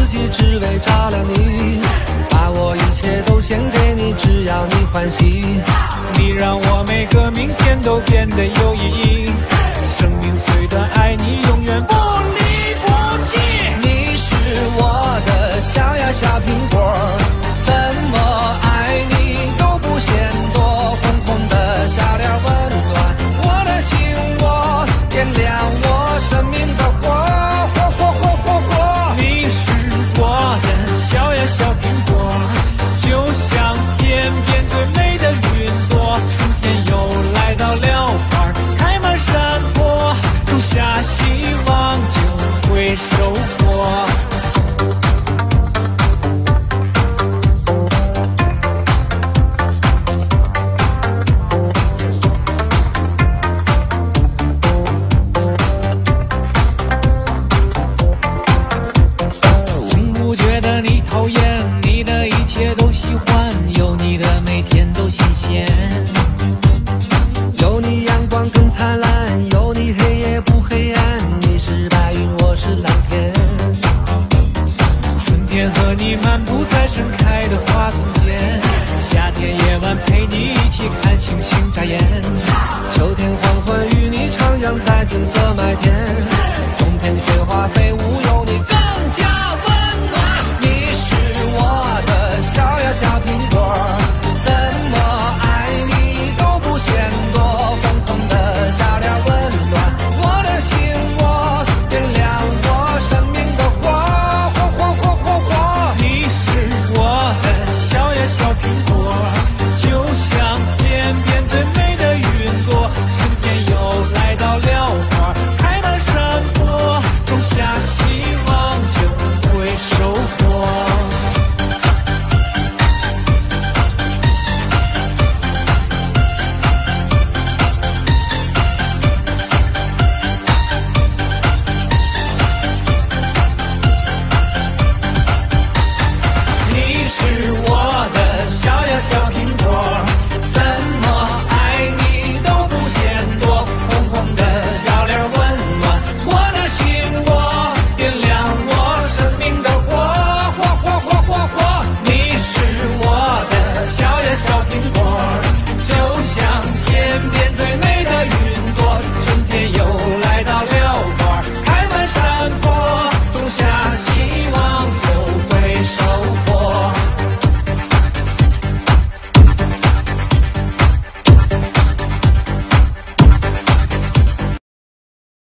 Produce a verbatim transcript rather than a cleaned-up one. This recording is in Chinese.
己只为照亮你，把我一切都献给你，只要你欢喜。 你让我每个明天都变得有意义，生命虽短，爱你永远不离不弃。 你是我的小呀小苹果，怎么爱你都不嫌多，红红的小脸温暖我的心窝，点亮我生命的火，火火火火火。 你是我的小呀小苹果，就像天边最美的云朵，春天又来到了花开满山坡，种下希望就会收获。每天都新鲜， 有你阳光更灿烂，有你黑夜不黑暗，你是白云我是蓝天。 春天和你漫步在盛开的花丛间，夏天夜晚陪你一起看星星眨眼， 秋天黄昏与你徜徉在金色麦田。